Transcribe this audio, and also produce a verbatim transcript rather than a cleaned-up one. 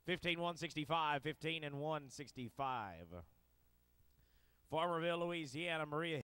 fifteen one sixty-five, fifteen and one sixty-five. Farmerville, Louisiana, Maria